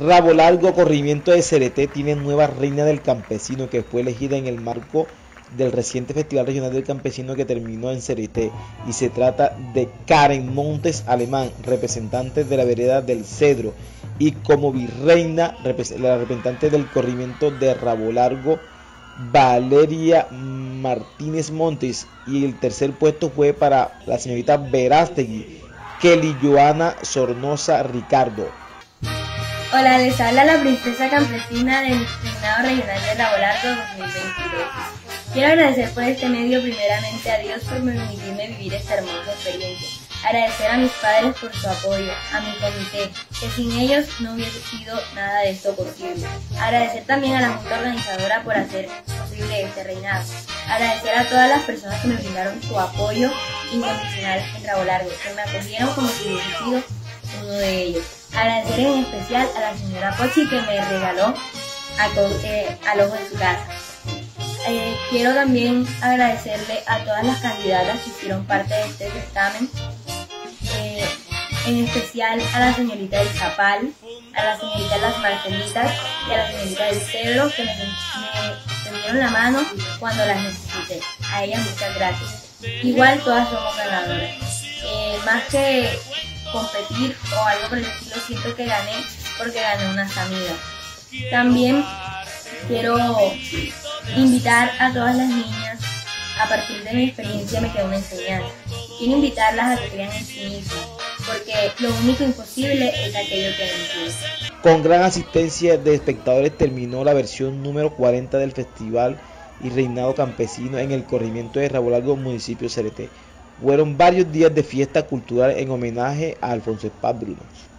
Rabo Largo, corregimiento de Cereté, tiene nueva reina del campesino que fue elegida en el marco del reciente Festival Regional del Campesino que terminó en Cereté, y se trata de Karen Montes Alemán, representante de la vereda del Cedro, y como virreina la representante del corregimiento de Rabo Largo, Valeria Martínez Montes, y el tercer puesto fue para la señorita Verástegui, Kelly Joana Sornosa Ricardo. Hola, les habla la princesa campesina del Reinado Regional de Rabo Largo 2022. Quiero agradecer por este medio primeramente a Dios por permitirme vivir esta hermosa experiencia. Agradecer a mis padres por su apoyo, a mi comité, que sin ellos no hubiese sido nada de esto posible. Agradecer también a la junta organizadora por hacer posible este reinado. Agradecer a todas las personas que me brindaron su apoyo incondicional en Rabo Largo, que me acogieron como si hubiese sido uno de ellos. Agradecer en especial a la señora Pochi que me regaló alojo en su casa. Quiero también agradecerle a todas las candidatas que hicieron parte de este certamen, en especial a la señorita del Zapal, a la señorita de las Marcelitas y a la señorita del Cedro que me tendieron la mano cuando las necesité. A ellas muchas gracias. Igual todas somos ganadoras. Más que competir o algo por el estilo, siento que gané porque gané unas amigas. También quiero invitar a todas las niñas, a partir de mi experiencia me quedó una enseñanza. Quiero invitarlas a que crean en sí mismas, porque lo único imposible es aquello que no empieza. Con gran asistencia de espectadores terminó la versión número 40 del Festival y Reinado Campesino en el corregimiento de Rabo Largo, municipio de Cereté. Fueron varios días de fiesta cultural en homenaje a Alfonso Paz Bruno.